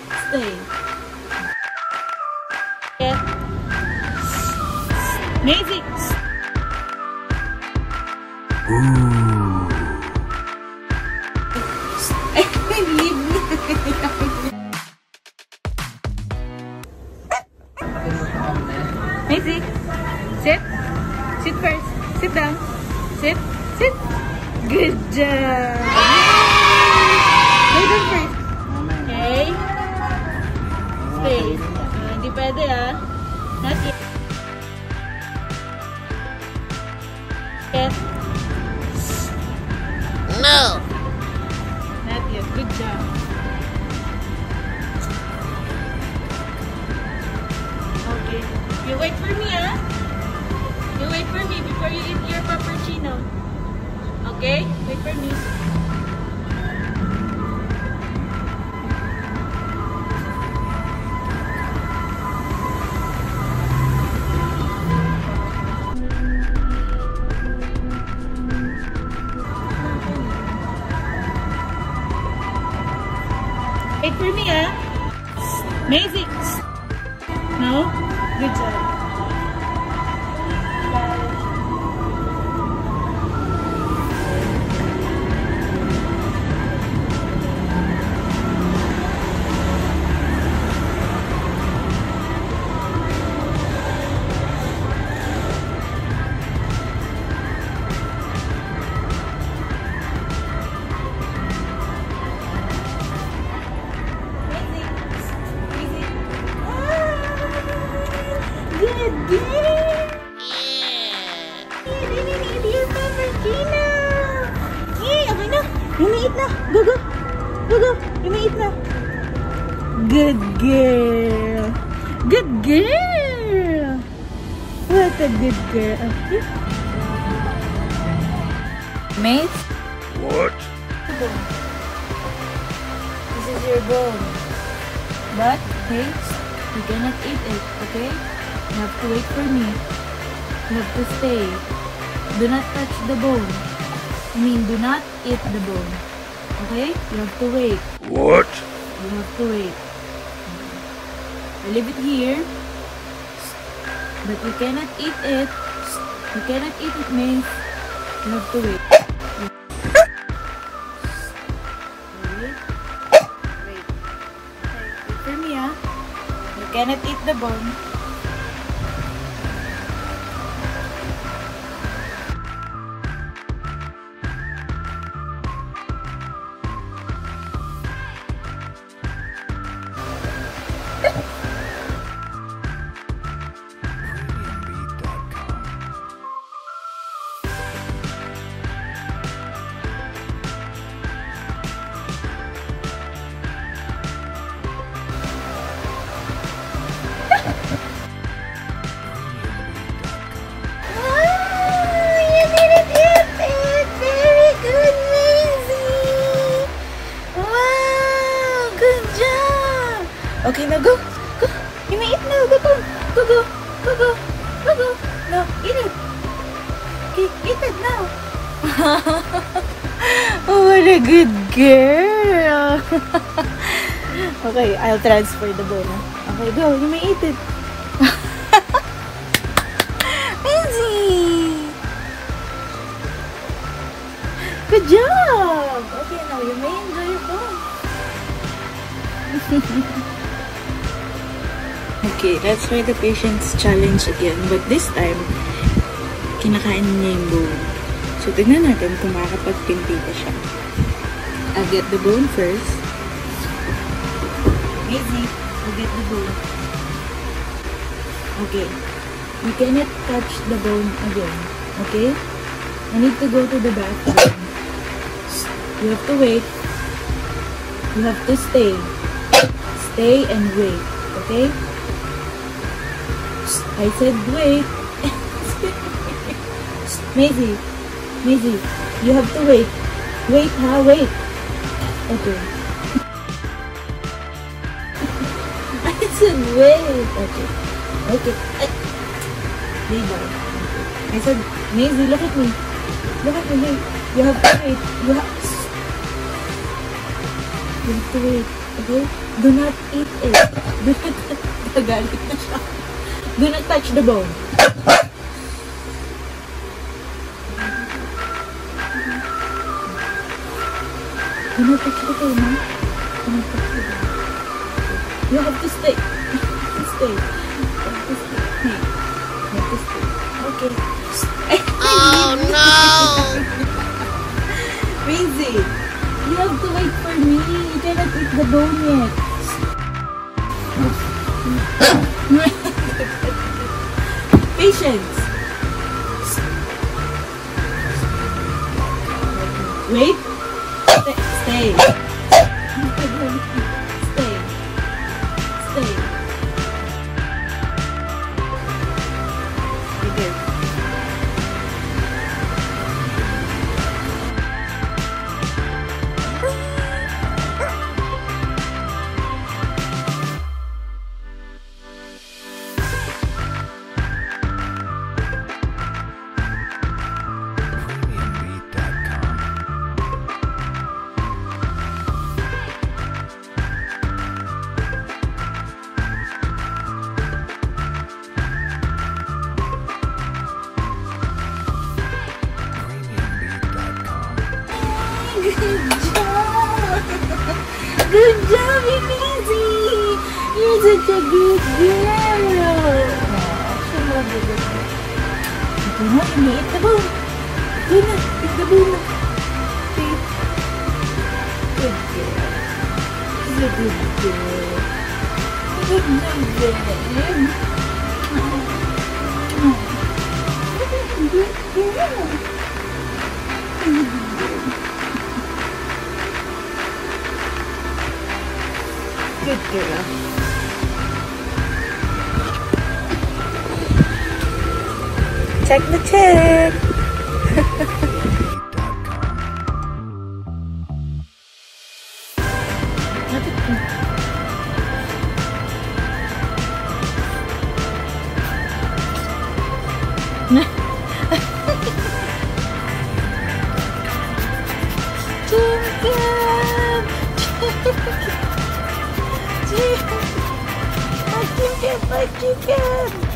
Stay. Yeah. Maisie. Leave me. Maisie, sit. Sit first. Sit down. Sit. Sit. Good job. Lay down first. Okay. Stay. Hindi pwede Not yet. Yes. No. Not yet. Good job. Okay. You wait for me, You wait for me before you eat your puppuccino. Okay? Wait for me. Wait for me, Maisie. No? Good job. Yumiit na. Go, go. Go, go. Yumiit na. Good girl. Good girl. What a good girl. Okay. Mate? What? This is your bone. But, okay, you cannot eat it, okay? You have to wait for me. You have to stay. Do not touch the bone. Do not eat the bone. Okay? You have to wait. What? You have to wait. I leave it here. But you cannot eat it. You cannot eat it, May. You have to wait. Wait. Wait. Wait for me, You cannot eat the bone. Okay, now go. Go. You may eat now. Go, go. Go, go. Go, go. Go, go. No, eat it. Okay, eat it now. Oh, what a good girl. Okay, I'll transfer the bone. Okay, go. You may eat it. Easy. Good job. Okay, now you may enjoy your bone. Okay, let's try the patience challenge again. But this time, kinakain niya yung bone. So, tignan natin kung makakapagpinti pa siya. I'll get the bone first. Easy. I'll get the bone. Okay. You cannot touch the bone again. Okay? I need to go to the bathroom. You have to wait. You have to stay. Stay and wait. Okay? I said wait. Maisie. Maisie. You have to wait. Wait, wait. Okay. I said wait. Okay. Okay. Lay down. I said, Maisie, look at me. Look at me. You have to wait. You have to wait. Okay? Do not eat it. Do not, nagalit na siya. Do not touch the bone. Do not touch the bone, huh? Do not touch the bone. You have to stay. You have to stay. You have to stay. Hey. You have to stay. Okay. Oh no! Crazy. You have to wait for me. You cannot eat the bone yet. Patience. Wait. Stay. Stay. Stay. Stay there. Good job, Easy! You're such a good girl! Ito na, iniit na bone. Ito na, eat the bone na. Good girl. She's a good girl. Good job, babe. Good girl. Good girl. Check the check. Chicken! Chicken!